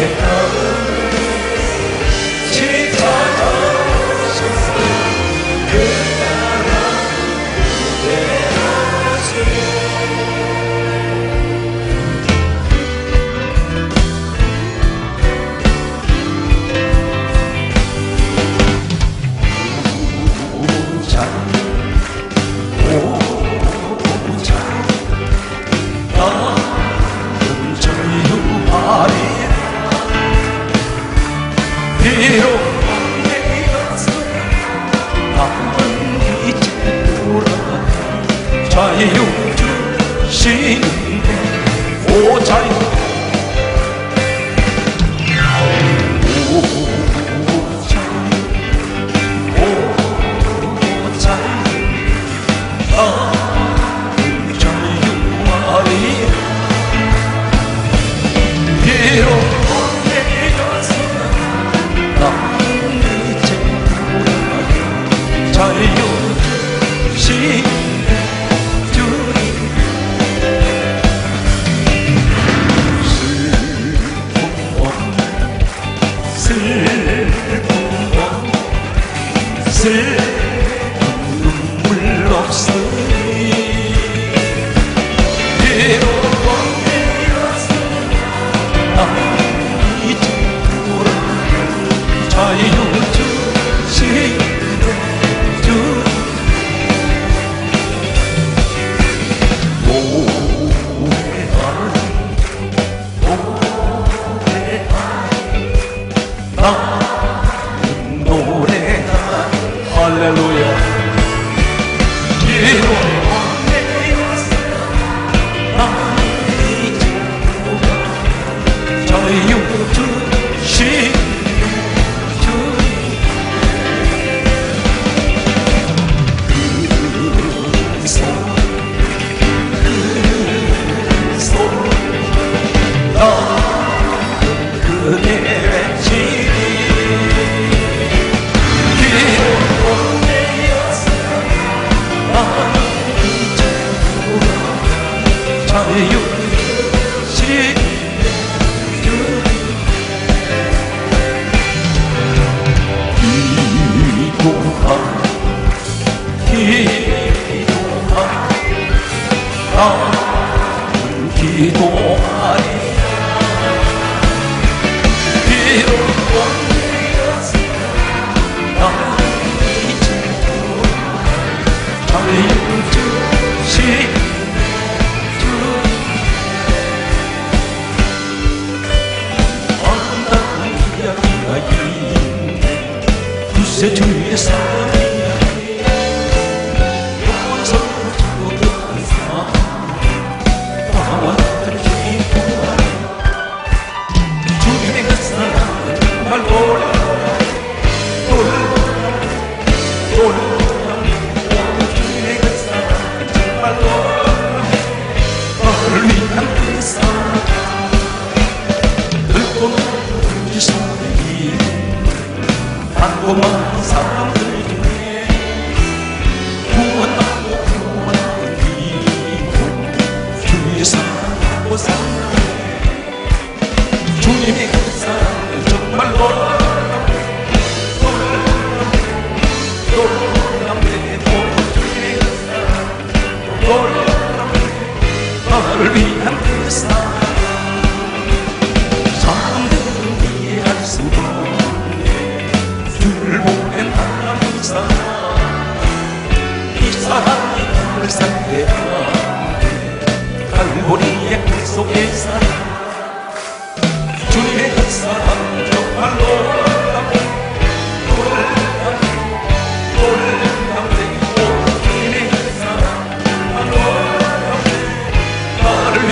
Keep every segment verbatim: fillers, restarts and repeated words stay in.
나를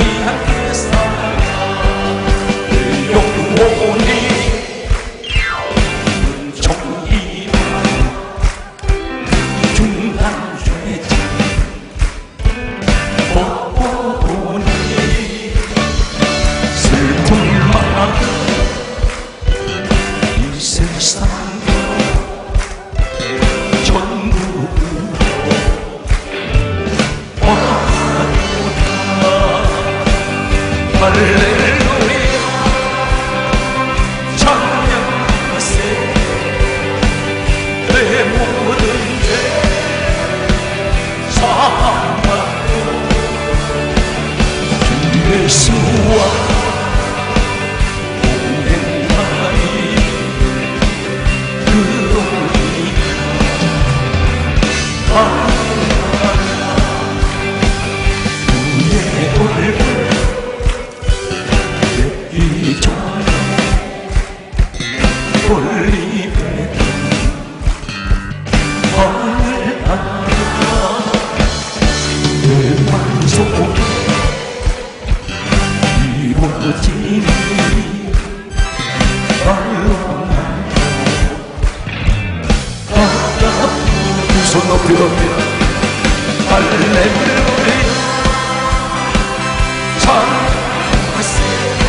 이종 올리베 하늘 하나 내 맘속에 이루어지니 말로만 바다 두 손 높여 할렐루야 찬양하세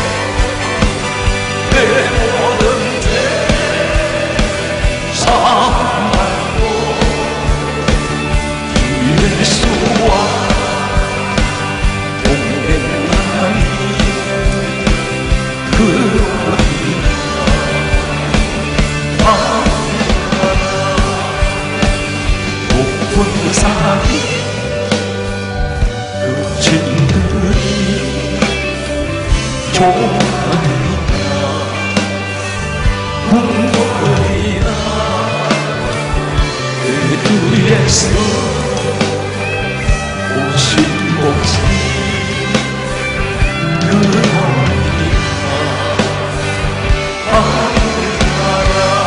내 모든 죄 사함받고 예수와 동행하니 그러니 높은 산이 그 친구들이 좋아하니까 궁금하리라 내 주에서 오신 곳이 그러니까 하늘나라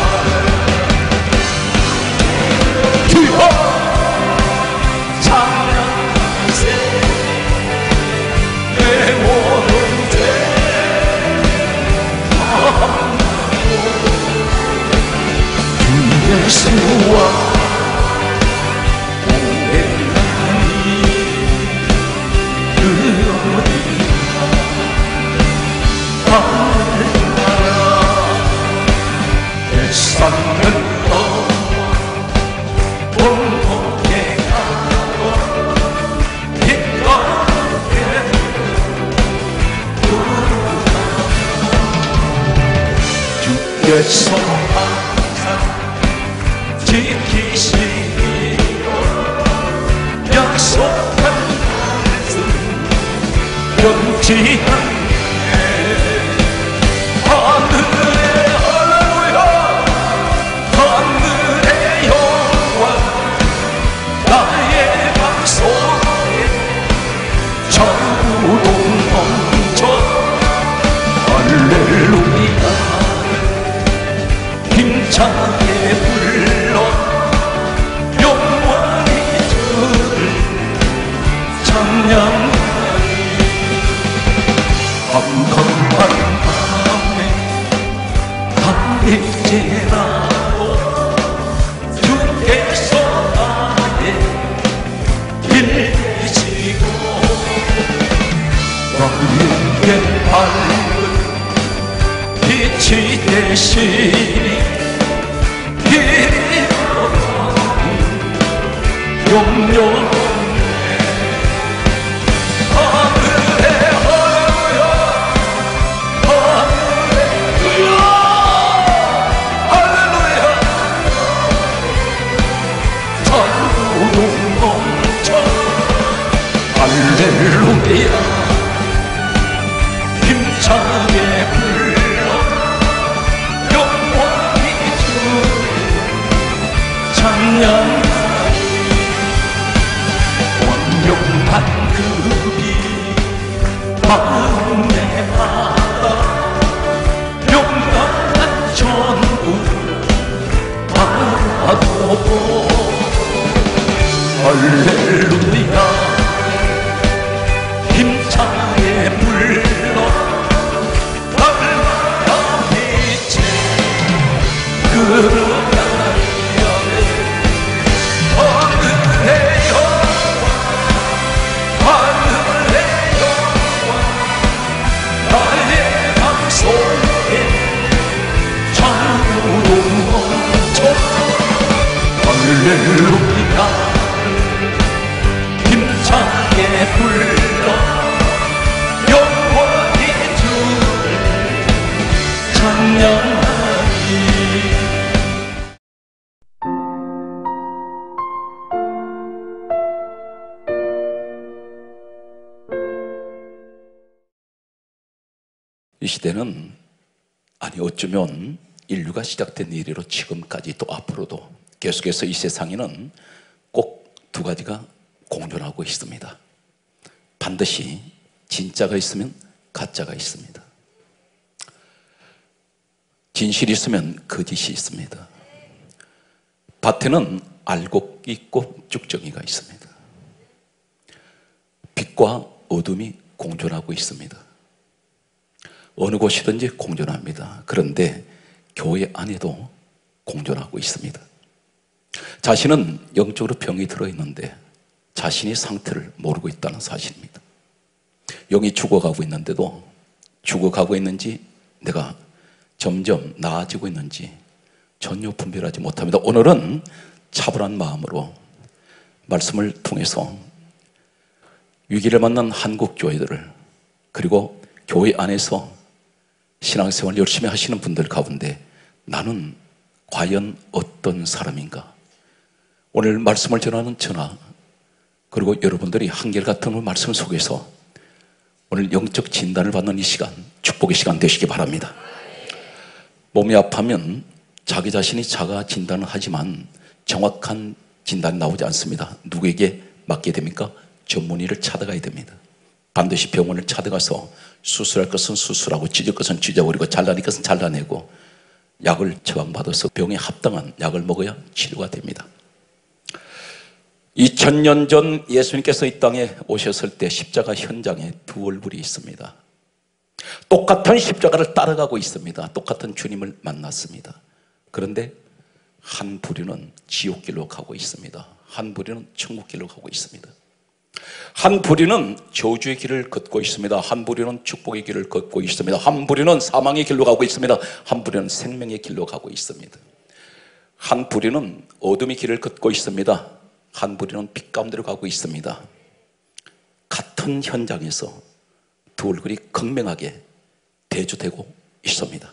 주여 찬양하세 내 모든 죄 주 예수와 동행하니 그러니까 하늘나라 뱃산을 공복해 가고 빛나게 부르다 주께서 항상 지키시기로 약속한 말씀 변치 않게 하늘의 할렐루야 하늘의 영광 나의 맘속에 자우동 넘쳐 할렐루야 힘차게 불러 영원히 주를 찬양하리 컴컴한 밤에 밤일제라도 주께서 나의 길 되시고 나에게 밝은 빛이 되시니 길이 영영 할렐루야 힘차게 불러 영원히 주를 찬양하리 완벽한 그비 마음에 받아 영원한 전부 받아보고 할렐루야 힘차게 불러 날마다 빛에 그러나니 하늘의 영광 하늘의 영광 나의 맘속에 자우동 넘쳐 할렐루야 힘차게 불러 영원히 주를 찬양하리 이 시대는 아니 어쩌면 인류가 시작된 이래로 지금까지 또 앞으로도 계속해서 이 세상에는 꼭 두 가지가 공존하고 있습니다. 반드시 진짜가 있으면 가짜가 있습니다. 진실이 있으면 거짓이 있습니다. 밭에는 알곡이 있고 쭉정이가 있습니다. 빛과 어둠이 공존하고 있습니다. 어느 곳이든지 공존합니다. 그런데 교회 안에도 공존하고 있습니다. 자신은 영적으로 병이 들어있는데 자신의 상태를 모르고 있다는 사실입니다. 영이 죽어가고 있는데도 죽어가고 있는지 내가 점점 나아지고 있는지 전혀 분별하지 못합니다. 오늘은 차분한 마음으로 말씀을 통해서 위기를 만난 한국 교회들을, 그리고 교회 안에서 신앙생활 열심히 하시는 분들 가운데 나는 과연 어떤 사람인가? 오늘 말씀을 전하는 저나, 그리고 여러분들이 한결같은 말씀 속에서 오늘 영적 진단을 받는 이 시간, 축복의 시간 되시기 바랍니다. 몸이 아파면 자기 자신이 자가 진단을 하지만 정확한 진단이 나오지 않습니다. 누구에게 맡게 됩니까? 전문의를 찾아가야 됩니다. 반드시 병원을 찾아가서 수술할 것은 수술하고 찢을 것은 찢어버리고 잘라낼 것은 잘라내고 약을 처방받아서 병에 합당한 약을 먹어야 치료가 됩니다. 이천 년 전 예수님께서 이 땅에 오셨을 때 십자가 현장에 두 얼굴이 있습니다. 똑같은 십자가를 따라가고 있습니다. 똑같은 주님을 만났습니다. 그런데 한 부류는 지옥길로 가고 있습니다. 한 부류는 천국길로 가고 있습니다. 한 부류는 저주의 길을 걷고 있습니다. 한 부류는 축복의 길을 걷고 있습니다. 한 부류는 사망의 길로 가고 있습니다. 한 부류는 생명의 길로 가고 있습니다. 한 부류는 어둠의 길을 걷고 있습니다. 한 부류는 빛 가운데로 가고 있습니다. 같은 현장에서 두 얼굴이 극명하게 대조되고 있습니다.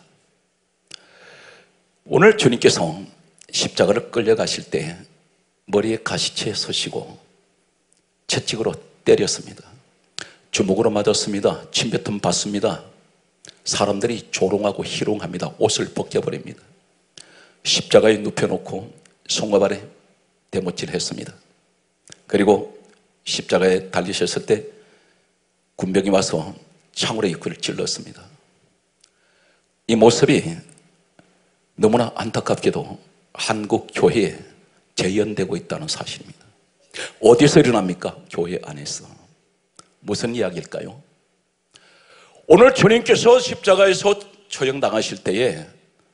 오늘 주님께서 십자가를 끌려가실 때 머리에 가시채 서시고 채찍으로 때렸습니다. 주먹으로 맞았습니다. 침뱉음 받습니다. 사람들이 조롱하고 희롱합니다. 옷을 벗겨버립니다. 십자가에 눕혀놓고 손과 발에 대못질 했습니다. 그리고 십자가에 달리셨을 때 군병이 와서 창으로 입구를 찔렀습니다. 이 모습이 너무나 안타깝게도 한국 교회에 재현되고 있다는 사실입니다. 어디서 일어납니까? 교회 안에서. 무슨 이야기일까요? 오늘 주님께서 십자가에서 처형당하실 때에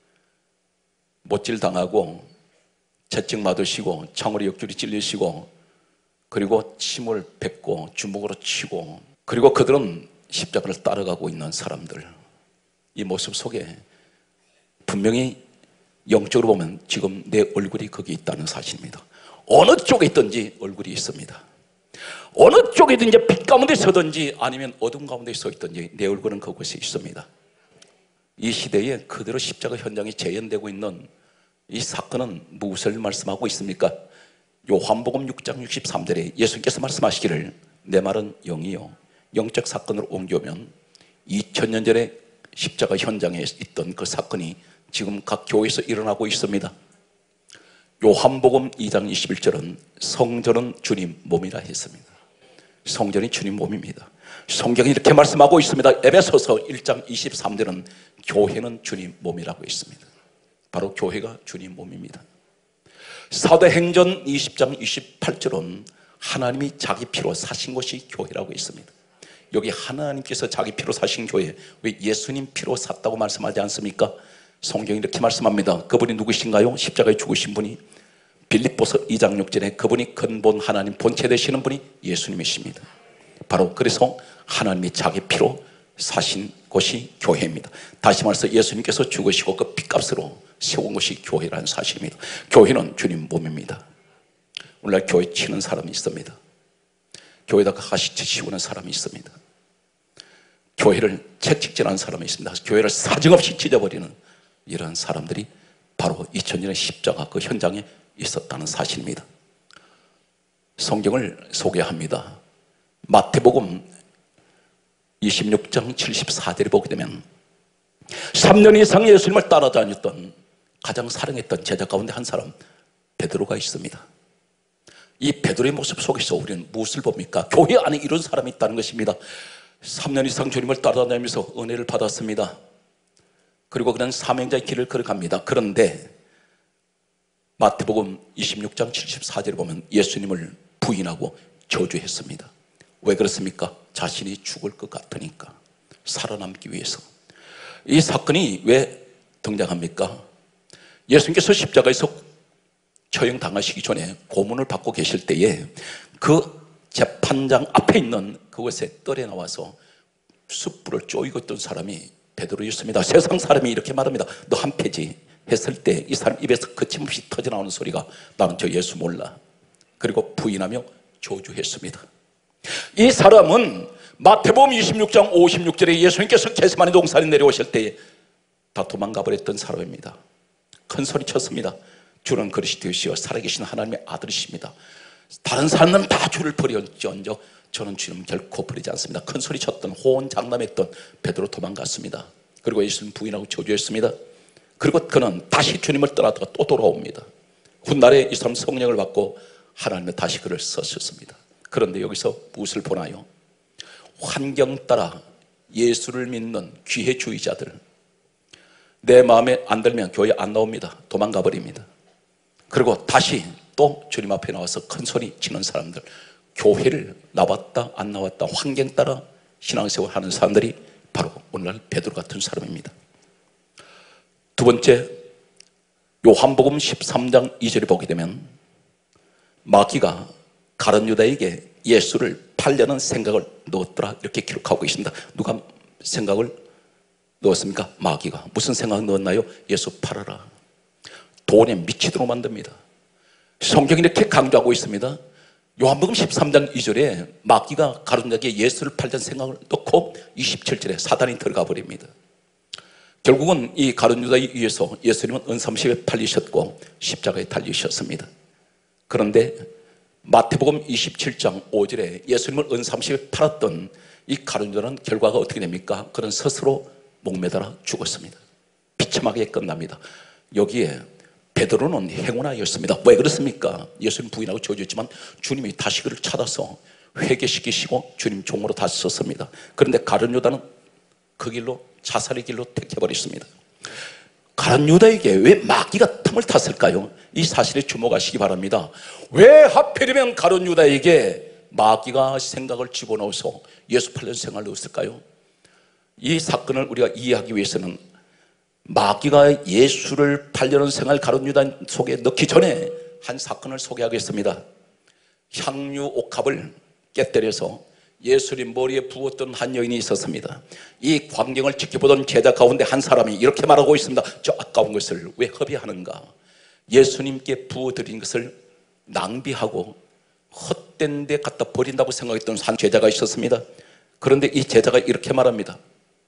못질당하고 채찍 맞으시고 창으로 옆구리 찔리시고 그리고 침을 뱉고 주먹으로 치고, 그리고 그들은 십자가를 따라가고 있는 사람들, 이 모습 속에 분명히 영적으로 보면 지금 내 얼굴이 거기 있다는 사실입니다. 어느 쪽에 있든지 얼굴이 있습니다. 어느 쪽이든지 빛 가운데 서든지 아니면 어둠 가운데 서 있든지 내 얼굴은 그곳에 있습니다. 이 시대에 그대로 십자가 현장이 재현되고 있는 이 사건은 무엇을 말씀하고 있습니까? 요한복음 육 장 육십삼 절에 예수님께서 말씀하시기를 내 말은 영이요 영적 사건으로 옮겨오면 이천 년 전에 십자가 현장에 있던 그 사건이 지금 각 교회에서 일어나고 있습니다. 요한복음 이 장 이십일 절은 성전은 주님 몸이라 했습니다. 성전이 주님 몸입니다. 성경이 이렇게 말씀하고 있습니다. 에베소서 일 장 이십삼 절은 교회는 주님 몸이라고 있습니다. 바로 교회가 주님 몸입니다. 사도행전 이십 장 이십팔 절은 하나님이 자기 피로 사신 것이 교회라고 있습니다. 여기 하나님께서 자기 피로 사신 교회, 왜 예수님 피로 샀다고 말씀하지 않습니까? 성경이 이렇게 말씀합니다. 그분이 누구신가요? 십자가에 죽으신 분이 빌립보서 이 장 육 절에 그분이 근본 하나님 본체 되시는 분이 예수님이십니다. 바로 그래서 하나님이 자기 피로 사신 곳이 교회입니다. 다시 말해서 예수님께서 죽으시고 그 핏값으로 세운 것이 교회라는 사실입니다. 교회는 주님 몸입니다. 오늘날 교회 치는 사람이 있습니다. 교회에다가 가시채 씌우는 사람이 있습니다. 교회를 채찍질하는 사람이 있습니다. 교회를 사정없이 찢어버리는 이런 사람들이 바로 이천 년의 십자가 그 현장에 있었다는 사실입니다. 성경을 소개합니다. 마태복음 이십육 장 칠십사 절에 보게 되면 삼 년 이상 예수님을 따라다녔던 가장 사랑했던 제자 가운데 한 사람 베드로가 있습니다. 이 베드로의 모습 속에서 우리는 무엇을 봅니까? 교회 안에 이런 사람이 있다는 것입니다. 삼 년 이상 주님을 따라다니면서 은혜를 받았습니다. 그리고 그는 사명자의 길을 걸어갑니다. 그런데 마태복음 이십육 장 칠십사 절에 보면 예수님을 부인하고 저주했습니다. 왜 그렇습니까? 자신이 죽을 것 같으니까, 살아남기 위해서. 이 사건이 왜 등장합니까? 예수님께서 십자가에서 처형당하시기 전에 고문을 받고 계실 때에 그 재판장 앞에 있는 그곳에 뜰에 나와서 숯불을 쪼이고 있던 사람이 베드로였습니다. 세상 사람이 이렇게 말합니다. 너 한 패지 했을 때 이 사람 입에서 거침없이 터져나오는 소리가 나는 저 예수 몰라. 그리고 부인하며 저주했습니다. 이 사람은 마태복음 이십육 장 오십육 절에 예수님께서 겟세마네 동산에 내려오실 때에 다 도망가 버렸던 사람입니다. 큰 소리 쳤습니다. 주는 그리스도시요 살아계신 하나님의 아들이십니다. 다른 사람은 다 주를 버렸지언정 저는 주님 결코 버리지 않습니다. 큰 소리 쳤던, 호언장담했던 베드로 도망갔습니다. 그리고 예수님 부인하고 저주했습니다. 그리고 그는 다시 주님을 떠나다가 또 돌아옵니다. 훗날에 이 사람 성령을 받고 하나님은 다시 그를 쓰셨습니다. 그런데 여기서 무엇을 보나요? 환경 따라 예수를 믿는 기회주의자들, 내 마음에 안 들면 교회 안 나옵니다. 도망가 버립니다. 그리고 다시 또 주님 앞에 나와서 큰 소리 치는 사람들, 교회를 나왔다 안 나왔다 환경 따라 신앙생활 하는 사람들이 바로 오늘날 베드로 같은 사람입니다. 두 번째, 요한복음 십삼 장 이 절에 보게 되면 마귀가 가룟 유다에게 예수를 팔려는 생각을 넣었더라 이렇게 기록하고 있습니다. 누가 생각을 넣었습니까? 마귀가. 무슨 생각 넣었나요? 예수 팔아라. 돈에 미치도록 만듭니다. 성경이 이렇게 강조하고 있습니다. 요한복음 십삼 장 이 절에 마귀가 가룟 유다에게 예수를 팔려는 생각을 넣고 이십칠 절에 사단이 들어가 버립니다. 결국은 이 가룟 유다에 의해서 예수님은 은삼십에 팔리셨고 십자가에 달리셨습니다. 그런데 마태복음 이십칠 장 오 절에 예수님을 은삼십에 팔았던 이 가룟 유다는 결과가 어떻게 됩니까? 그는 스스로 목매달아 죽었습니다. 비참하게 끝납니다. 여기에 베드로는 행운아였습니다. 왜 그렇습니까? 예수님 부인하고 저주했지만 주님이 다시 그를 찾아서 회개시키시고 주님 종으로 다시 썼습니다. 그런데 가룟 유다는 그 길로, 자살의 길로 택해버렸습니다. 가룟 유다에게 왜 마귀가 틈을 탔을까요? 이 사실에 주목하시기 바랍니다. 왜 하필이면 가룟 유다에게 마귀가 생각을 집어넣어서 예수 팔려는 생각을 넣었을까요? 이 사건을 우리가 이해하기 위해서는 마귀가 예수를 팔려는 생각을 가룟 유다 속에 넣기 전에 한 사건을 소개하겠습니다. 향유 옥합을 깨뜨려서 예수님 머리에 부었던 한 여인이 있었습니다. 이 광경을 지켜보던 제자 가운데 한 사람이 이렇게 말하고 있습니다. 저 아까운 것을 왜 허비하는가? 예수님께 부어드린 것을 낭비하고 헛된 데 갖다 버린다고 생각했던 한 제자가 있었습니다. 그런데 이 제자가 이렇게 말합니다.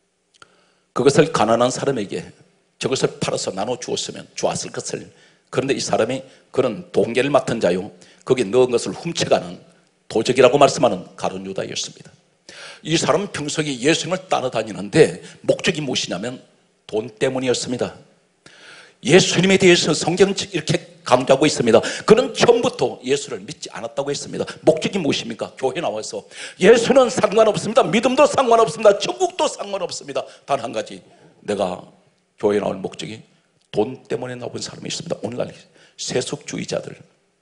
그것을 가난한 사람에게 저것을 팔아서 나눠 주었으면 좋았을 것을. 그런데 이 사람이 그런 동계를 맡은 자요, 거기에 넣은 것을 훔쳐가는 도적이라고 말씀하는 가룟 유다였습니다. 이 사람은 평소에 예수님을 따라다니는데 목적이 무엇이냐면 돈 때문이었습니다. 예수님에 대해서 성경은 이렇게 강조하고 있습니다. 그는 처음부터 예수를 믿지 않았다고 했습니다. 목적이 무엇입니까? 교회 나와서 예수는 상관없습니다. 믿음도 상관없습니다. 천국도 상관없습니다. 단 한 가지, 내가 교회에 나올 목적이 돈 때문에 나온 사람이 있습니다. 오늘날 세속주의자들,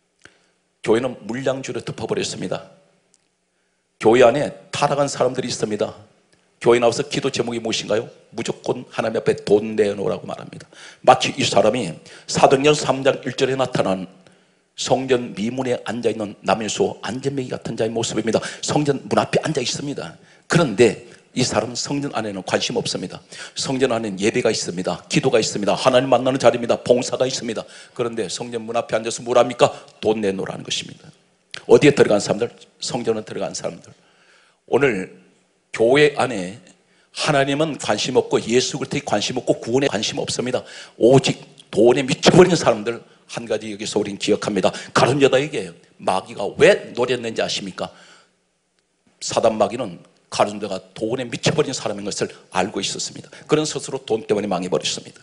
교회는 물량주로 덮어버렸습니다. 교회 안에 타락한 사람들이 있습니다. 교회 나와서 기도 제목이 무엇인가요? 무조건 하나님 앞에 돈 내놓으라고 말합니다. 마치 이 사람이 사도행전 삼 장 일 절에 나타난 성전 미문에 앉아있는 남인수 안전뱅이 같은 자의 모습입니다. 성전 문 앞에 앉아 있습니다. 그런데 이 사람은 성전 안에는 관심 없습니다. 성전 안에는 예배가 있습니다. 기도가 있습니다. 하나님 만나는 자리입니다. 봉사가 있습니다. 그런데 성전 문 앞에 앉아서 뭘 합니까? 돈 내놓으라는 것입니다. 어디에 들어간 사람들? 성전에 들어간 사람들. 오늘 교회 안에 하나님은 관심 없고 예수 그리스도에 관심 없고 구원에 관심 없습니다. 오직 돈에 미쳐버린 사람들 한 가지 여기서 우리는 기억합니다. 가룟 유다에게 마귀가 왜 노렸는지 아십니까? 사단 마귀는 가룟 유다가 돈에 미쳐버린 사람인 것을 알고 있었습니다. 그런 스스로 돈 때문에 망해버렸습니다.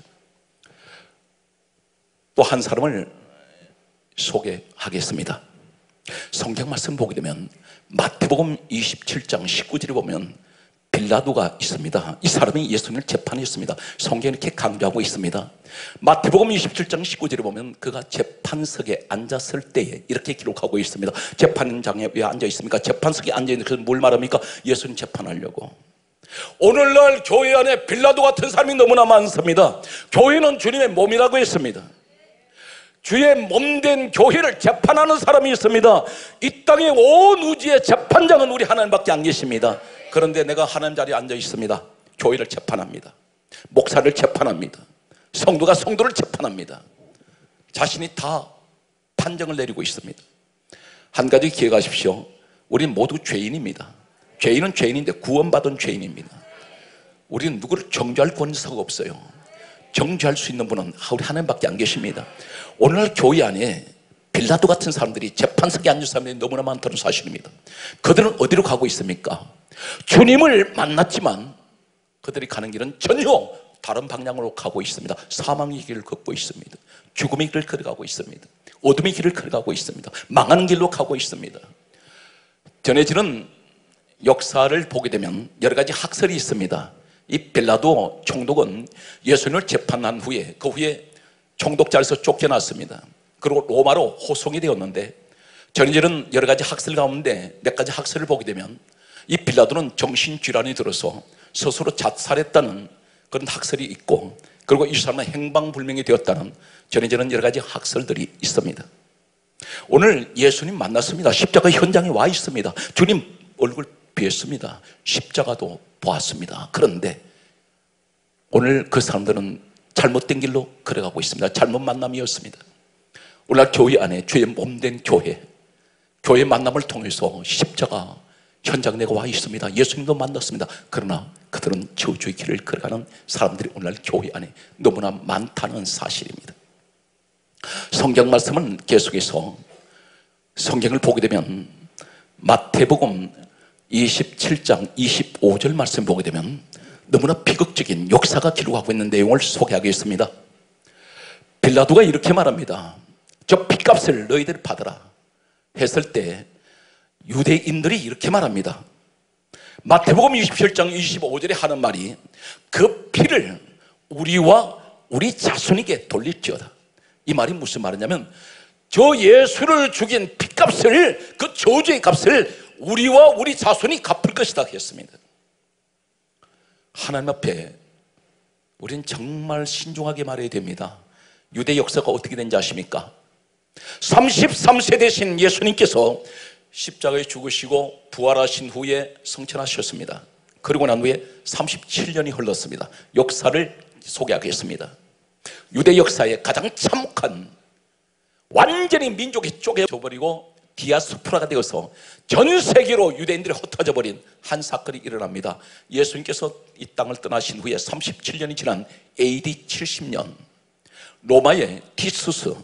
또 한 사람을 소개하겠습니다. 성경 말씀 보게 되면 마태복음 이십칠 장 십구 절에 보면 빌라도가 있습니다. 이 사람이 예수님을 재판했습니다. 성경에 이렇게 강조하고 있습니다. 마태복음 이십칠 장 십구 절에 보면 그가 재판석에 앉았을 때에 이렇게 기록하고 있습니다. 재판장에 왜 앉아 있습니까? 재판석에 앉아 있는 것은 뭘 말합니까? 예수님 재판하려고. 오늘날 교회 안에 빌라도 같은 사람이 너무나 많습니다. 교회는 주님의 몸이라고 했습니다. 주의 몸된 교회를 재판하는 사람이 있습니다. 이 땅의 온 우주의 재판장은 우리 하나님밖에 안 계십니다. 그런데 내가 하나님 자리에 앉아 있습니다. 교회를 재판합니다. 목사를 재판합니다. 성도가 성도를 재판합니다. 자신이 다 판정을 내리고 있습니다. 한 가지 기억하십시오. 우리는 모두 죄인입니다. 죄인은 죄인인데 구원받은 죄인입니다. 우리는 누구를 정죄할 권세가 없어요. 정죄할 수 있는 분은 우리 하나님밖에 안 계십니다. 오늘날 교회 안에 빌라도 같은 사람들이 재판석에 앉은 사람들이 너무나 많다는 사실입니다. 그들은 어디로 가고 있습니까? 주님을 만났지만 그들이 가는 길은 전혀 다른 방향으로 가고 있습니다. 사망의 길을 걷고 있습니다. 죽음의 길을 걸어가고 있습니다. 어둠의 길을 걸어가고 있습니다. 망하는 길로 가고 있습니다. 전해지는 역사를 보게 되면 여러 가지 학설이 있습니다. 이 빌라도 총독은 예수님을 재판한 후에 그 후에 총독자리에서 쫓겨났습니다. 그리고 로마로 호송이 되었는데 전해지는 여러 가지 학설 가운데 몇 가지 학설을 보게 되면 이 빌라도는 정신질환이 들어서 스스로 자살했다는 그런 학설이 있고, 그리고 이 사람은 행방불명이 되었다는 전해지는 여러 가지 학설들이 있습니다. 오늘 예수님 만났습니다. 십자가 현장에 와 있습니다. 주님 얼굴 뵀습니다. 십자가도 보았습니다. 그런데 오늘 그 사람들은 잘못된 길로 걸어가고 있습니다. 잘못 만남이었습니다. 오늘날 교회 안에 주의 몸된 교회, 교회 만남을 통해서 십자가 현장 내가 와 있습니다. 예수님도 만났습니다. 그러나 그들은 저주의 길을 걸어가는 사람들이 오늘날 교회 안에 너무나 많다는 사실입니다. 성경 말씀은 계속해서 성경을 보게 되면 마태복음 이십칠 장 이십오 절 말씀 보게 되면 너무나 비극적인 역사가 기록하고 있는 내용을 소개하겠습니다. 빌라도가 이렇게 말합니다. 저 핏값을 너희들이 받으라 했을 때 유대인들이 이렇게 말합니다. 마태복음 이십칠 장 이십오 절에 하는 말이 그 피를 우리와 우리 자손에게 돌릴지어다. 이 말이 무슨 말이냐면 저 예수를 죽인 핏값을, 그 저주의 값을 우리와 우리 자손이 갚을 것이다 했습니다. 하나님 앞에 우리는 정말 신중하게 말해야 됩니다. 유대 역사가 어떻게 된지 아십니까? 삼십삼 세 되신 예수님께서 십자가에 죽으시고 부활하신 후에 성천하셨습니다. 그리고 난 후에 삼십칠 년이 흘렀습니다. 역사를 소개하겠습니다. 유대 역사의 가장 참혹한, 완전히 민족이 쪼개져 버리고 디아스포라가 되어서 전 세계로 유대인들이 흩어져 버린 한 사건이 일어납니다. 예수님께서 이 땅을 떠나신 후에 삼십칠 년이 지난 에이디 칠십 년 로마의 티수스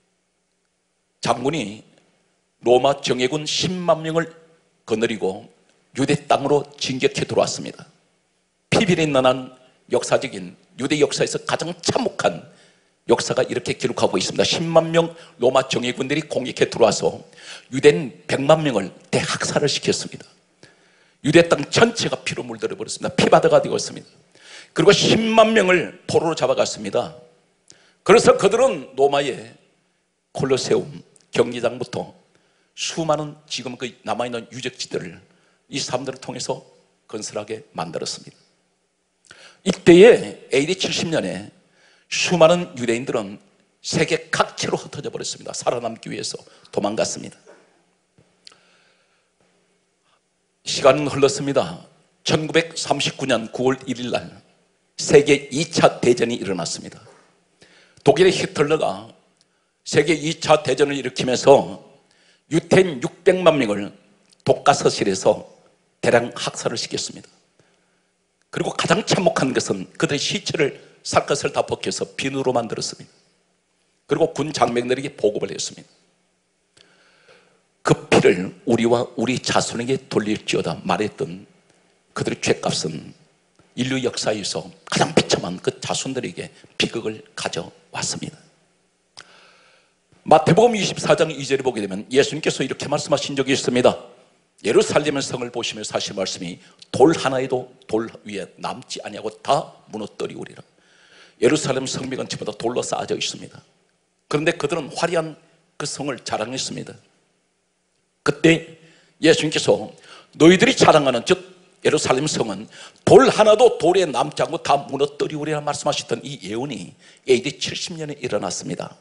장군이 로마 정예군 십만 명을 거느리고 유대 땅으로 진격해 들어왔습니다. 피비린내 나는 역사적인 유대 역사에서 가장 참혹한 역사가 이렇게 기록하고 있습니다. 십만 명 로마 정예군들이 공격해 들어와서 유대인 백만 명을 대학살을 시켰습니다. 유대 땅 전체가 피로 물들어 버렸습니다. 피바다가 되었습니다. 그리고 십만 명을 포로로 잡아갔습니다. 그래서 그들은 로마의 콜로세움 경기장부터 수많은 지금 그 남아있는 유적지들을 이 사람들을 통해서 건설하게 만들었습니다. 이때에 에이디 칠십 년에 수많은 유대인들은 세계 각지로 흩어져 버렸습니다. 살아남기 위해서 도망갔습니다. 시간은 흘렀습니다. 천구백삼십구 년 구월 일일 날 세계 이 차 대전이 일어났습니다. 독일의 히틀러가 세계 이 차 대전을 일으키면서 유태인 육백만 명을 독가서실에서 대량 학살을 시켰습니다. 그리고 가장 참혹한 것은 그들의 시체를 살 것을 다 벗겨서 비누로 만들었습니다. 그리고 군 장병들에게 보급을 했습니다. 그 피를 우리와 우리 자손에게 돌릴지어다 말했던 그들의 죄값은 인류 역사에서 가장 비참한 그 자손들에게 비극을 가져왔습니다. 마태복음 이십사 장 이 절에 보게 되면 예수님께서 이렇게 말씀하신 적이 있습니다. 예루살렘 성을 보시면서 하신 말씀이 돌 하나에도 돌 위에 남지 아니하고 다 무너뜨리우리라. 예루살렘 성벽은 전부 다 돌로 쌓아져 있습니다. 그런데 그들은 화려한 그 성을 자랑했습니다. 그때 예수님께서 너희들이 자랑하는 즉 예루살렘 성은 돌 하나도 돌에 남지 않고 다 무너뜨리우리라 말씀하셨던 이 예언이 에이디 칠십 년에 일어났습니다.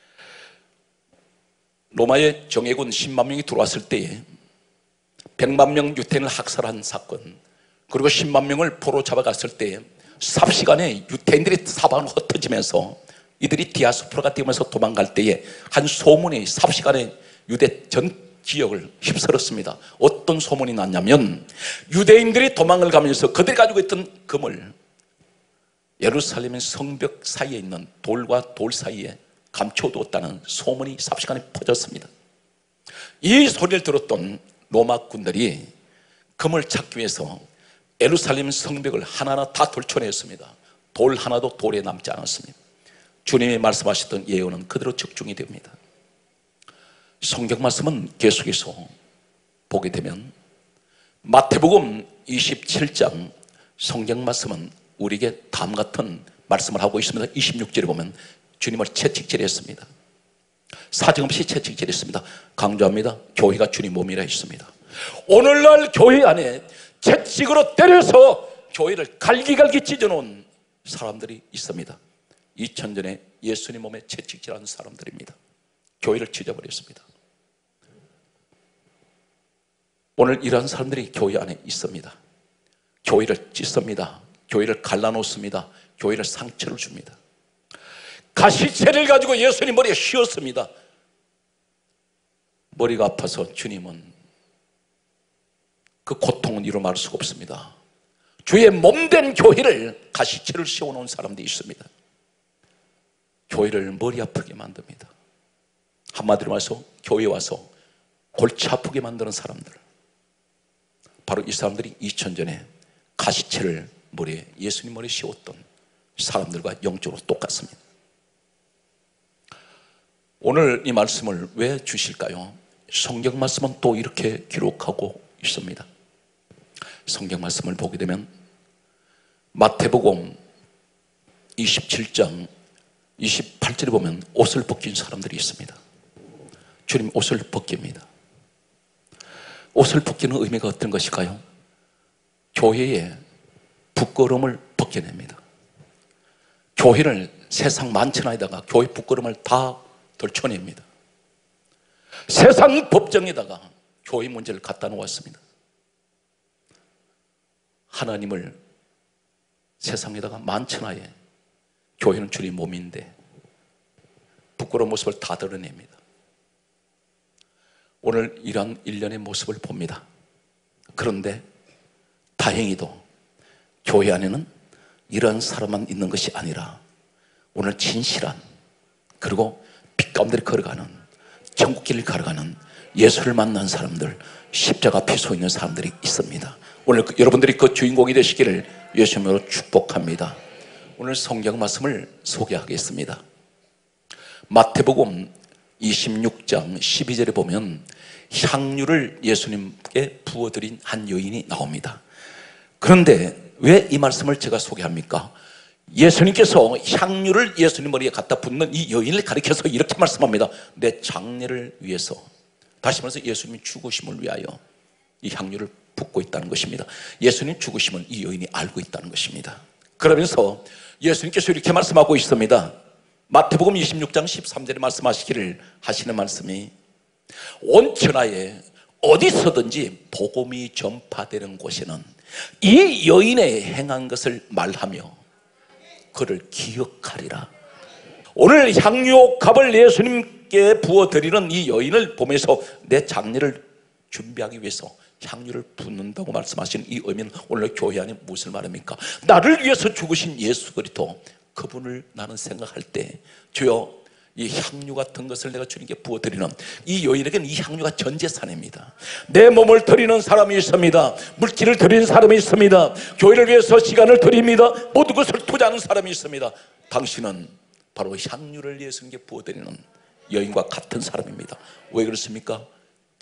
로마의 정예군 십만 명이 들어왔을 때에 백만 명 유대인을 학살한 사건, 그리고 십만 명을 포로 잡아갔을 때에 삽시간에 유대인들이 사방으로 흩어지면서 이들이 디아스포라가 되면서 도망갈 때에 한 소문이 삽시간에 유대 전 지역을 휩쓸었습니다. 어떤 소문이 났냐면 유대인들이 도망을 가면서 그들이 가지고 있던 금을 예루살렘의 성벽 사이에 있는 돌과 돌 사이에 감춰두었다는 소문이 삽시간에 퍼졌습니다. 이 소리를 들었던 로마 군들이 금을 찾기 위해서 예루살렘 성벽을 하나하나 다 돌쳐냈습니다. 돌 하나도 돌에 남지 않았습니다. 주님이 말씀하셨던 예언은 그대로 적중이 됩니다. 성경 말씀은 계속해서 보게 되면 마태복음 이십칠 장 성경 말씀은 우리에게 다음 같은 말씀을 하고 있습니다. 이십육 절에 보면 주님을 채찍질했습니다. 사정없이 채찍질했습니다. 강조합니다. 교회가 주님 몸이라 했습니다. 오늘날 교회 안에 채찍으로 때려서 교회를 갈기갈기 찢어놓은 사람들이 있습니다. 이천 전에 예수님 몸에 채찍질하는 사람들입니다. 교회를 찢어버렸습니다. 오늘 이러한 사람들이 교회 안에 있습니다. 교회를 찢습니다. 교회를 갈라놓습니다. 교회를 상처를 줍니다. 가시채를 가지고 예수님 머리에 씌웠습니다. 머리가 아파서 주님은 그 고통은 이루 말할 수가 없습니다. 주의 몸된 교회를 가시채를 씌워놓은 사람들이 있습니다. 교회를 머리 아프게 만듭니다. 한마디로 말해서 교회에 와서 골치 아프게 만드는 사람들, 바로 이 사람들이 이천 전에 가시채를 머리에 예수님 머리에 씌웠던 사람들과 영적으로 똑같습니다. 오늘 이 말씀을 왜 주실까요? 성경 말씀은 또 이렇게 기록하고 있습니다. 성경 말씀을 보게 되면 마태복음 이십칠 장 이십팔 절에 보면 옷을 벗긴 사람들이 있습니다. 주님 옷을 벗깁니다. 옷을 벗기는 의미가 어떤 것일까요? 교회의 부끄러움을 벗겨냅니다. 교회를 세상 만천하에다가 교회 부끄러움을 다 덜쳐냅니다. 세상 법정에다가 교회 문제를 갖다 놓았습니다. 하나님을 세상에다가 만천하에 교회는 주님 몸인데 부끄러운 모습을 다 드러냅니다. 오늘 이런 일련의 모습을 봅니다. 그런데 다행히도 교회 안에는 이런 사람만 있는 것이 아니라 오늘 진실한, 그리고 빛 가운데 걸어가는, 천국길을 걸어가는 예수를 만난 사람들, 십자가 앞에 서 있는 사람들이 있습니다. 오늘 그, 여러분들이 그 주인공이 되시기를 예수님으로 축복합니다. 오늘 성경 말씀을 소개하겠습니다. 마태복음 이십육 장 십이 절에 보면 향유를 예수님께 부어드린 한 여인이 나옵니다. 그런데 왜 이 말씀을 제가 소개합니까? 예수님께서 향유를 예수님 머리에 갖다 붓는 이 여인을 가리켜서 이렇게 말씀합니다. 내 장례를 위해서, 다시 말해서 예수님이 죽으심을 위하여 이 향유를 붓고 있다는 것입니다. 예수님 죽으심을 이 여인이 알고 있다는 것입니다. 그러면서 예수님께서 이렇게 말씀하고 있습니다. 마태복음 이십육 장 십삼 절에 말씀하시기를 하시는 말씀이 온 천하에 어디서든지 복음이 전파되는 곳에는 이 여인의 행한 것을 말하며 그를 기억하리라. 오늘 향유옥합을 예수님께 부어드리는 이 여인을 보면서 내 장례를 준비하기 위해서 향유를 붓는다고 말씀하시는 이 의미는 오늘 교회 안에 무엇을 말합니까? 나를 위해서 죽으신 예수 그리스도, 그분을 나는 생각할 때 주여 이 향유 같은 것을 내가 주님께 부어드리는 이 여인에게는 이 향유가 전 재산입니다. 내 몸을 드리는 사람이 있습니다. 물질을 드리는 사람이 있습니다. 교회를 위해서 시간을 드립니다. 모든 것을 투자하는 사람이 있습니다. 당신은 바로 향유를 예수님께 부어드리는 여인과 같은 사람입니다. 왜 그렇습니까?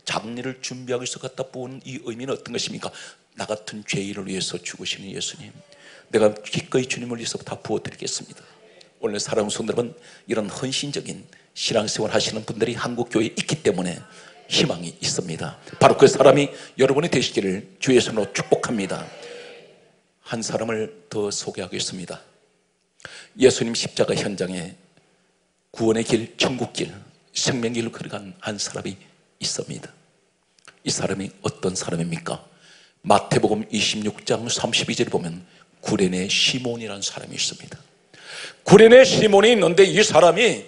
장례를 준비하기 위해서 갖다 부은 이 의미는 어떤 것입니까? 나 같은 죄인을 위해서 죽으시는 예수님, 내가 기꺼이 주님을 위해서 다 부어드리겠습니다. 오늘 사랑하는 성도 여러분, 이런 헌신적인 신앙생활 하시는 분들이 한국교회에 있기 때문에 희망이 있습니다. 바로 그 사람이 여러분이 되시기를 주의 손으로 축복합니다. 한 사람을 더 소개하겠습니다. 예수님 십자가 현장에 구원의 길, 천국길, 생명길을 걸어간 한 사람이 있습니다. 이 사람이 어떤 사람입니까? 마태복음 이십육 장 삼십이 절에 보면 구레네 시몬이라는 사람이 있습니다. 구레네 시몬이 있는데 이 사람이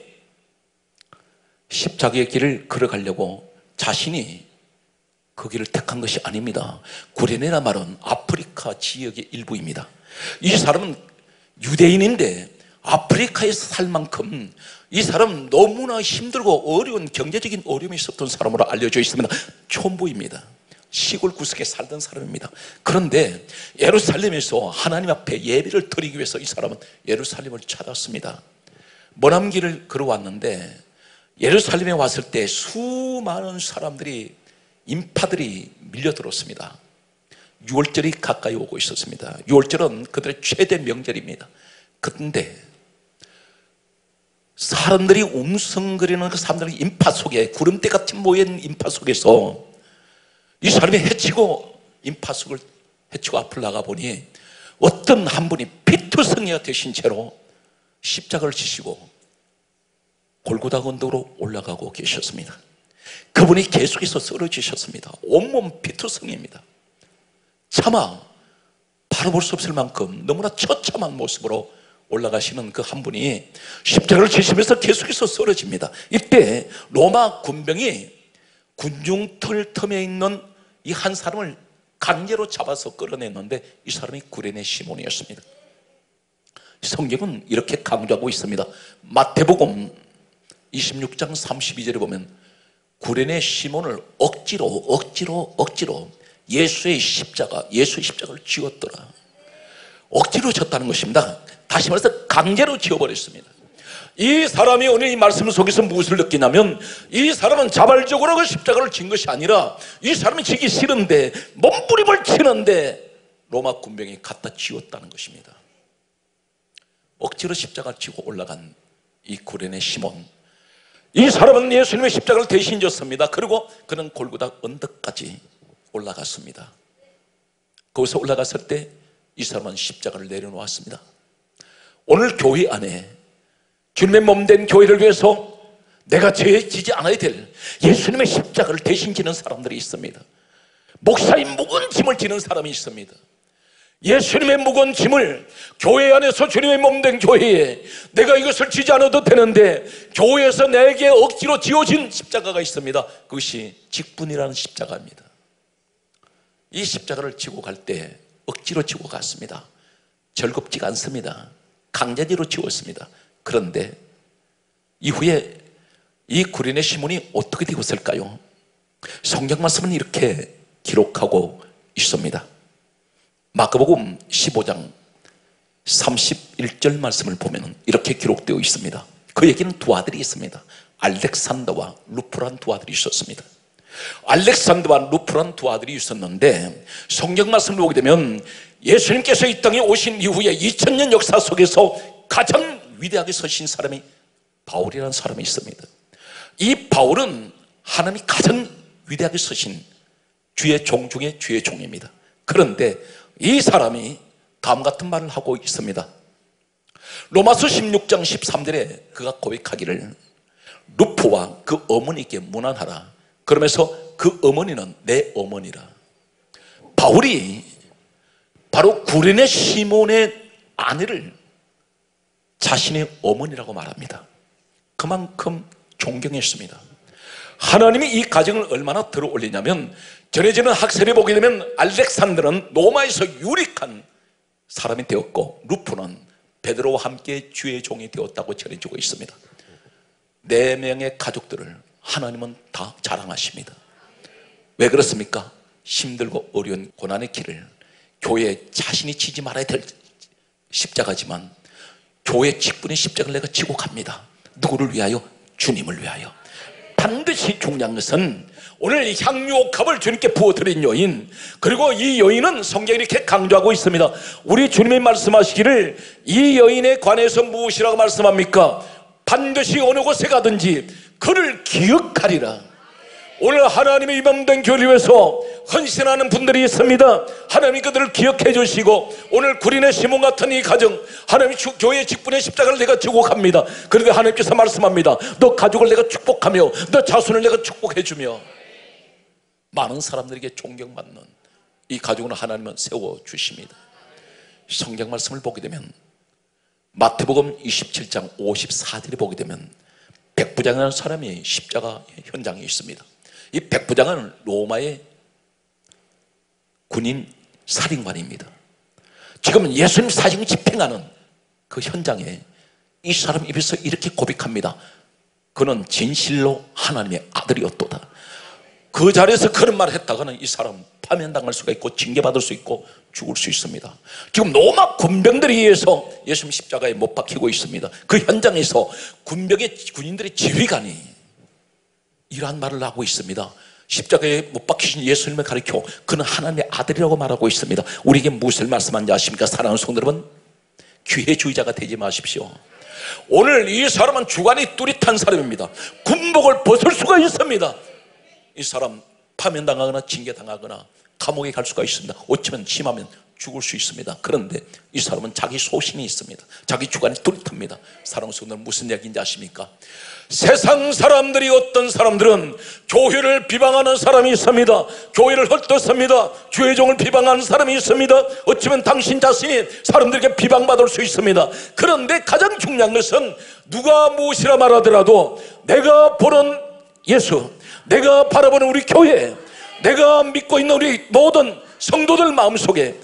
십자가의 길을 걸어가려고 자신이 그 길을 택한 것이 아닙니다. 구레네라 말은 아프리카 지역의 일부입니다. 이 사람은 유대인인데 아프리카에서 살 만큼 이 사람은 너무나 힘들고 어려운 경제적인 어려움이 있었던 사람으로 알려져 있습니다. 촌부입니다. 시골 구석에 살던 사람입니다. 그런데 예루살렘에서 하나님 앞에 예배를 드리기 위해서 이 사람은 예루살렘을 찾았습니다. 먼 길을 걸어왔는데 예루살렘에 왔을 때 수많은 사람들이, 인파들이 밀려들었습니다. 유월절이 가까이 오고 있었습니다. 유월절은 그들의 최대 명절입니다. 그런데 사람들이 웅성거리는 그 사람들의 인파 속에, 구름대 같이 모인 인파 속에서 이 사람이 헤치고 인파 속을 헤치고 앞을 나가 보니 어떤 한 분이 피투성이가 되신 채로 십자가를 지시고 골고다 언덕으로 올라가고 계셨습니다. 그분이 계속해서 쓰러지셨습니다. 온몸 피투성입니다. 차마 바라볼 수 없을 만큼 너무나 처참한 모습으로 올라가시는 그 한 분이 십자가를 지시면서 계속해서 쓰러집니다. 이때 로마 군병이 군중털 틈에 있는 이 한 사람을 강제로 잡아서 끌어냈는데 이 사람이 구레네 시몬이었습니다. 성경은 이렇게 강조하고 있습니다. 마태복음 이십육 장 삼십이 절에 보면 구레네 시몬을 억지로 억지로 억지로 예수의 십자가 예수의 십자가를 지었더라. 억지로 졌다는 것입니다. 다시 말해서 강제로 지어버렸습니다. 이 사람이 오늘 이 말씀 속에서 무엇을 느끼냐면 이 사람은 자발적으로 그 십자가를 진 것이 아니라 이 사람이 지기 싫은데 몸부림을 치는데 로마 군병이 갖다 지었다는 것입니다. 억지로 십자가를 지고 올라간 이 구레네 시몬, 이 사람은 예수님의 십자가를 대신 졌습니다. 그리고 그는 골고다 언덕까지 올라갔습니다. 거기서 올라갔을 때 이 사람은 십자가를 내려놓았습니다. 오늘 교회 안에 주님의 몸된 교회를 위해서 내가 죄 지지 않아야 될 예수님의 십자가를 대신 지는 사람들이 있습니다. 목사인 무거운 짐을 지는 사람이 있습니다. 예수님의 무거운 짐을 교회 안에서 주님의 몸된 교회에 내가 이것을 지지 않아도 되는데 교회에서 내게 억지로 지어진 십자가가 있습니다. 그것이 직분이라는 십자가입니다. 이 십자가를 지고 갈 때 억지로 지고 갔습니다. 즐겁지가 않습니다. 강제로 지웠습니다. 그런데 이후에 이 구레네 시몬이 어떻게 되었을까요? 성경 말씀은 이렇게 기록하고 있습니다. 마가복음 십오 장 삼십일 절 말씀을 보면 이렇게 기록되어 있습니다. 그에게는 두 아들이 있습니다. 알렉산더와 루프란 두 아들이 있었습니다. 알렉산더와 루프란 두 아들이 있었는데 성경 말씀을 보게 되면 예수님께서 이 땅에 오신 이후에 이천 년 역사 속에서 가장 위대하게 서신 사람이 바울이라는 사람이 있습니다. 이 바울은 하나님이 가장 위대하게 서신 주의 종 중에 주의 종입니다. 그런데 이 사람이 다음 같은 말을 하고 있습니다. 로마서 십육 장 십삼 절에 그가 고백하기를 루프와 그 어머니께 문안하라. 그러면서 그 어머니는 내 어머니라. 바울이 바로 구레네 시몬의 아내를 자신의 어머니라고 말합니다. 그만큼 존경했습니다. 하나님이 이 가정을 얼마나 들어 올리냐면 전해지는 학설에 보게 되면 알렉산더는 로마에서 유력한 사람이 되었고 루프는 베드로와 함께 주의 종이 되었다고 전해지고 있습니다. 네 명의 가족들을 하나님은 다 자랑하십니다. 왜 그렇습니까? 힘들고 어려운 고난의 길을 교회에 자신이 지지 말아야 될 십자가지만 교회 직분의 십자가를 내가 지고 갑니다. 누구를 위하여? 주님을 위하여. 반드시 중요한 것은 오늘 향유옥합을 주님께 부어드린 여인, 그리고 이 여인은 성경이 이렇게 강조하고 있습니다. 우리 주님이 말씀하시기를 이 여인에 관해서 무엇이라고 말씀합니까? 반드시 어느 곳에 가든지 그를 기억하리라. 오늘 하나님의 임함된 교회를 위해서 헌신하는 분들이 있습니다. 하나님이 그들을 기억해 주시고, 오늘 구린의 시몬 같은 이 가정, 하나님이 교회 직분의 십자가를 내가 지고 갑니다. 그런데 하나님께서 말씀합니다. 너 가족을 내가 축복하며 너 자손을 내가 축복해 주며, 많은 사람들에게 존경받는 이 가족을 하나님은 세워주십니다. 성경 말씀을 보게 되면 마태복음 이십칠 장 오십사 절에 보게 되면 백부장이라는 사람이 십자가 현장에 있습니다. 이 백부장은 로마의 군인 살인관입니다. 지금 예수님 사형 집행하는 그 현장에 이 사람 입에서 이렇게 고백합니다. 그는 진실로 하나님의 아들이었도다. 그 자리에서 그런 말을 했다가는 이 사람 파면당할 수가 있고 징계받을 수 있고 죽을 수 있습니다. 지금 로마 군병들에 의해서 예수님 십자가에 못 박히고 있습니다. 그 현장에서 군병의 군인들의 지휘관이 이러한 말을 하고 있습니다. 십자가에 못 박히신 예수님을 가리켜 그는 하나님의 아들이라고 말하고 있습니다. 우리에게 무엇을 말씀하는지 아십니까? 사랑하는 성도 여러분, 기회주의자가 되지 마십시오. 오늘 이 사람은 주관이 뚜렷한 사람입니다. 군복을 벗을 수가 있습니다. 이 사람 파면당하거나 징계당하거나 감옥에 갈 수가 있습니다. 어쩌면 심하면 죽을 수 있습니다. 그런데 이 사람은 자기 소신이 있습니다. 자기 주관이 뚜렷합니다. 사랑하는 성도는 무슨 이야기인지 아십니까? 세상 사람들이, 어떤 사람들은 교회를 비방하는 사람이 있습니다. 교회를 헐뜯습니다. 주의 종을 비방하는 사람이 있습니다. 어쩌면 당신 자신이 사람들에게 비방받을 수 있습니다. 그런데 가장 중요한 것은 누가 무엇이라 말하더라도 내가 보는 예수, 내가 바라보는 우리 교회, 내가 믿고 있는 우리 모든 성도들 마음속에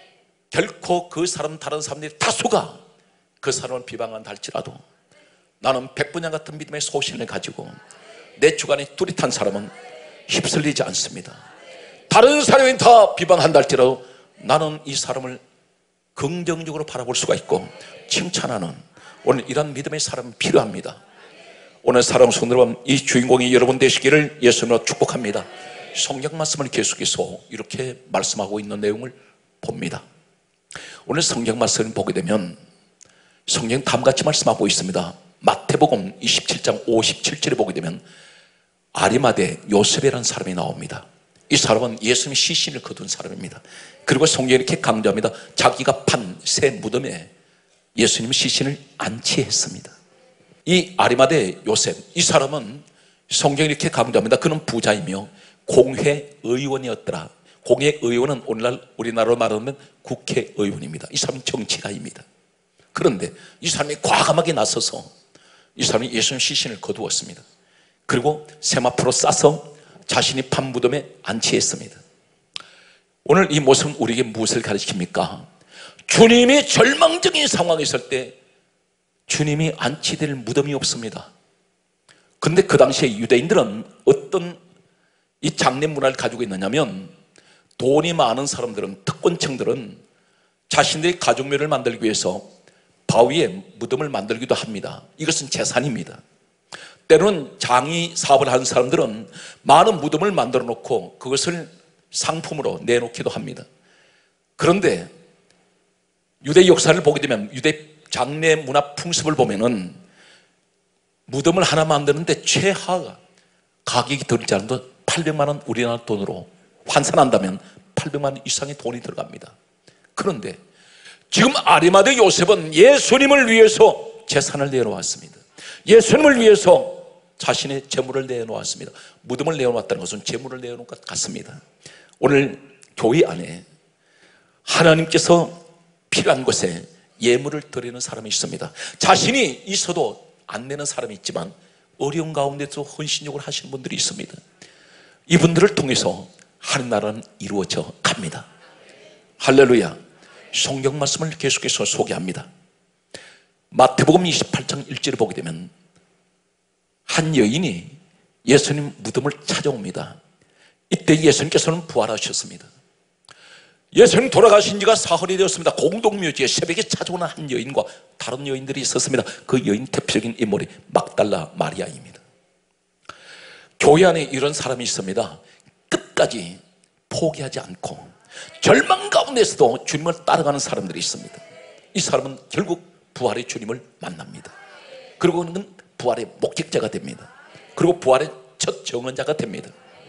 결코 그 사람, 다른 사람들이 다수가 그 사람을 비방한다 할지라도 나는 백분양 같은 믿음의 소신을 가지고 내 주관이 뚜렷한 사람은 휩쓸리지 않습니다. 다른 사람이 다 비방한다 할지라도 나는 이 사람을 긍정적으로 바라볼 수가 있고 칭찬하는, 오늘 이런 믿음의 사람이 필요합니다. 오늘 사랑하는 성도 여러분, 이 주인공이 여러분 되시기를 예수님으로 축복합니다. 성경 말씀을 계속해서 이렇게 말씀하고 있는 내용을 봅니다. 오늘 성경 말씀을 보게 되면 성경 다음같이 말씀하고 있습니다. 마태복음 이십칠 장 오십칠 절에 보게 되면 아리마대 요셉이라는 사람이 나옵니다. 이 사람은 예수님의 시신을 거둔 사람입니다. 그리고 성경이 이렇게 강조합니다. 자기가 판 새 무덤에 예수님 시신을 안치했습니다. 이 아리마대 요셉, 이 사람은 성경이 이렇게 강조합니다. 그는 부자이며 공회의원이었더라. 공회의원은 오늘날 우리나라로 말하면 국회의원입니다. 이 사람은 정치가입니다. 그런데 이 사람이 과감하게 나서서 이 사람이 예수님 시신을 거두었습니다. 그리고 세마포로 싸서 자신이 판 무덤에 안치했습니다. 오늘 이 모습은 우리에게 무엇을 가르칩니까? 주님이 절망적인 상황에 있을 때 주님이 안치될 무덤이 없습니다. 그런데 그 당시에 유대인들은 어떤 이 장례 문화를 가지고 있느냐면, 돈이 많은 사람들은, 특권층들은 자신들의 가족묘를 만들기 위해서 바위에 무덤을 만들기도 합니다. 이것은 재산입니다. 때로는 장이 사업을 하는 사람들은 많은 무덤을 만들어 놓고 그것을 상품으로 내놓기도 합니다. 그런데 유대 역사를 보게 되면, 유대 장례 문화 풍습을 보면은 무덤을 하나 만드는데 최하 가격이 들지 않아도 팔백만 원 우리나라 돈으로 환산한다면 팔백만 원 이상의 돈이 들어갑니다. 그런데 지금 아리마대 요셉은 예수님을 위해서 재산을 내놓았습니다. 예수님을 위해서 자신의 재물을 내놓았습니다. 무덤을 내놓았다는 것은 재물을 내놓은 것 같습니다. 오늘 교회 안에 하나님께서 필요한 곳에 예물을 드리는 사람이 있습니다. 자신이 있어도 안 내는 사람이 있지만 어려운 가운데서 헌신욕을 하시는 분들이 있습니다. 이분들을 통해서 하나님 나라는 이루어져 갑니다. 할렐루야. 성경 말씀을 계속해서 소개합니다. 마태복음 이십팔 장 일 절을 보게 되면 한 여인이 예수님 무덤을 찾아옵니다. 이때 예수님께서는 부활하셨습니다. 예수님 돌아가신 지가 사흘이 되었습니다. 공동묘지에 새벽에 찾아오는 한 여인과 다른 여인들이 있었습니다. 그 여인 대표적인 인물이 막달라 마리아입니다. 교회 안에 이런 사람이 있습니다. 끝까지 포기하지 않고 절망 가운데서도 주님을 따라가는 사람들이 있습니다. 이 사람은 결국 부활의 주님을 만납니다. 그리고 그는 부활의 목격자가 됩니다. 그리고 부활의 첫 증언자가 됩니다.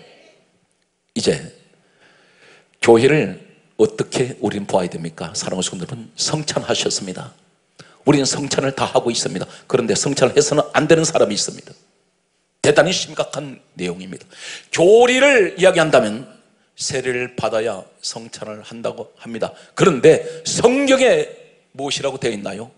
이제 교회를 어떻게 우리는 보아야 됩니까? 사랑하는 성도들은 성찬하셨습니다. 우리는 성찬을 다 하고 있습니다. 그런데 성찬을 해서는 안 되는 사람이 있습니다. 대단히 심각한 내용입니다. 교리를 이야기한다면 세례를 받아야 성찬을 한다고 합니다. 그런데 성경에 무엇이라고 되어 있나요?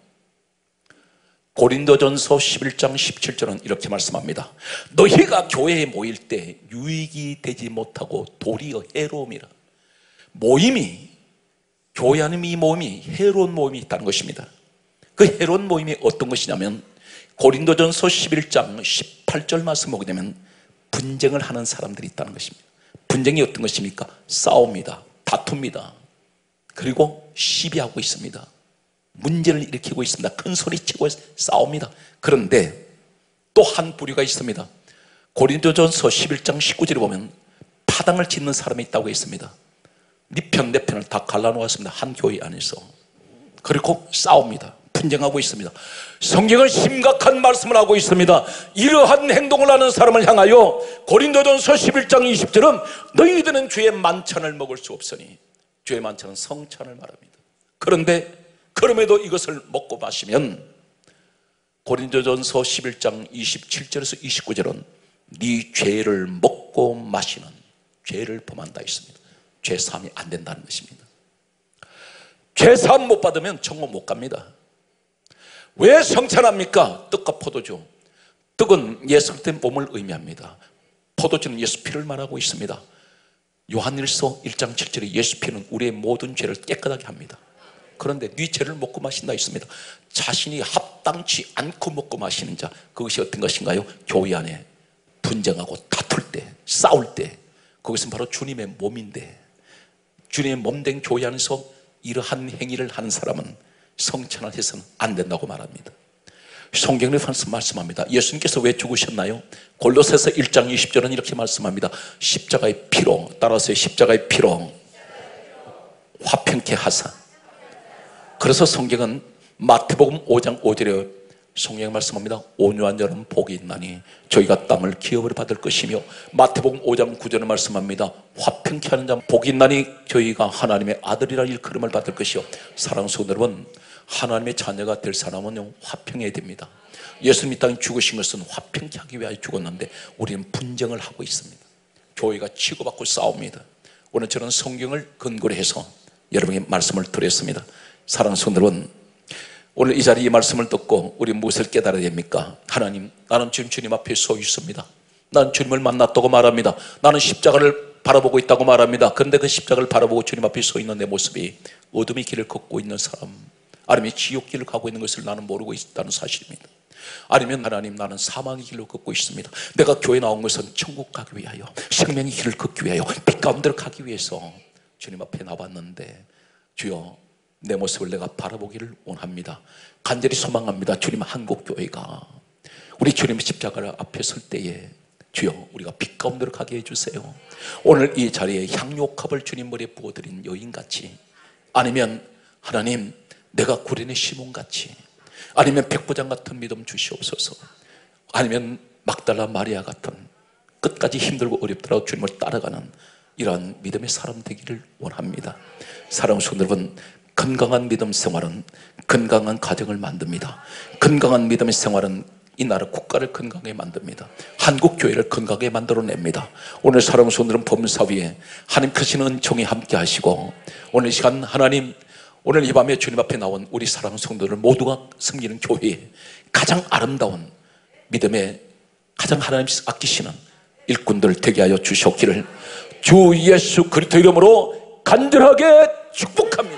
고린도전서 십일 장 십칠 절은 이렇게 말씀합니다. 너희가 교회에 모일 때 유익이 되지 못하고 도리어 해로움이라. 모임이, 교회 안에 이 모임이 해로운 모임이 있다는 것입니다. 그 해로운 모임이 어떤 것이냐면 고린도전서 십일 장 십팔 절 말씀 보게 되면 분쟁을 하는 사람들이 있다는 것입니다. 분쟁이 어떤 것입니까? 싸웁니다. 다툽니다. 그리고 시비하고 있습니다. 문제를 일으키고 있습니다. 큰 소리 치고 싸웁니다. 그런데 또 한 부류가 있습니다. 고린도전서 십일 장 십구 절에 보면 파당을 짓는 사람이 있다고 했습니다. 네 편 내 편을 다 갈라놓았습니다. 한 교회 안에서. 그리고 싸웁니다. 분쟁하고 있습니다. 성경은 심각한 말씀을 하고 있습니다. 이러한 행동을 하는 사람을 향하여 고린도전서 십일 장 이십 절은 너희들은 주의 만찬을 먹을 수 없으니, 주의 만찬은 성찬을 말합니다. 그런데 그럼에도 이것을 먹고 마시면 고린도전서 십일 장 이십칠 절에서 이십구 절은 네 죄를 먹고 마시는 죄를 범한다 했습니다. 죄사함이 안 된다는 것입니다. 죄사함 못 받으면 천국 못 갑니다. 왜 성찬합니까? 떡과 포도주. 떡은 예수 그리스도의 몸을 의미합니다. 포도주는 예수 피를 말하고 있습니다. 요한일서 일 장 칠 절에 예수 피는 우리의 모든 죄를 깨끗하게 합니다. 그런데 네 죄를 먹고 마신다 있습니다. 자신이 합당치 않고 먹고 마시는 자, 그것이 어떤 것인가요? 교회 안에 분쟁하고 다툴 때, 싸울 때, 그것은 바로 주님의 몸인데, 주님의 몸된 교회 안에서 이러한 행위를 하는 사람은 성찬을 해서는 안 된다고 말합니다. 성경에 말씀합니다. 예수님께서 왜 죽으셨나요? 골로새서 일 장 이십 절은 이렇게 말씀합니다. 십자가의 피로, 따라서 십자가의 피로 화평케 하사. 그래서 성경은 마태복음 오 장 오 절에 성경에 말씀합니다. 온유한 자는 복이 있나니 저희가 땅을 기업으로 받을 것이며, 마태복음 오 장 구 절에 말씀합니다. 화평케 하는 자는 복이 있나니 저희가 하나님의 아들이라 일컬음을 받을 것이요. 사랑하는 성도 여러분, 하나님의 자녀가 될 사람은 화평해야 됩니다. 예수님이 이 땅에 죽으신 것은 화평케 하기 위하여 죽었는데 우리는 분쟁을 하고 있습니다. 교회가 치고받고 싸웁니다. 오늘 저는 성경을 근거로 해서 여러분에게 말씀을 드렸습니다. 사랑하는 성도 여러분, 오늘 이 자리에 이 말씀을 듣고 우리 무엇을 깨달아야 됩니까? 하나님, 나는 지금 주님 앞에 서 있습니다. 나는 주님을 만났다고 말합니다. 나는 십자가를 바라보고 있다고 말합니다. 그런데 그 십자가를 바라보고 주님 앞에 서 있는 내 모습이 어둠의 길을 걷고 있는 사람, 아니면 지옥 길을 가고 있는 것을 나는 모르고 있다는 사실입니다. 아니면 하나님, 나는 사망의 길로 걷고 있습니다. 내가 교회 나온 것은 천국 가기 위하여, 생명의 길을 걷기 위하여, 빛 가운데로 가기 위해서 주님 앞에 나왔는데 주여, 내 모습을 내가 바라보기를 원합니다. 간절히 소망합니다. 주님, 한국교회가 우리 주님의 십자가를 앞에 설 때에 주여, 우리가 빛 가운데로 가게 해주세요. 오늘 이 자리에 향료컵을 주님 머리에 부어드린 여인같이, 아니면 하나님, 내가 구레네 시몬같이, 아니면 백부장 같은 믿음 주시옵소서, 아니면 막달라 마리아 같은 끝까지 힘들고 어렵더라도 주님을 따라가는 이러한 믿음의 사람 되기를 원합니다. 사랑하는 성도 여러분, 건강한 믿음 생활은 건강한 가정을 만듭니다. 건강한 믿음의 생활은 이 나라 국가를 건강하게 만듭니다. 한국 교회를 건강하게 만들어냅니다. 오늘 사랑하는 성도들은 범사 위에 하나님 크신 은총이 함께 하시고, 오늘 이 시간 하나님, 오늘 이 밤에 주님 앞에 나온 우리 사랑하는 성도들 모두가 섬기는 교회에 가장 아름다운 믿음의 가장 하나님 아끼시는 일꾼들 되게 하여 주셨기를 주 예수 그리스도 이름으로 간절하게 축복합니다.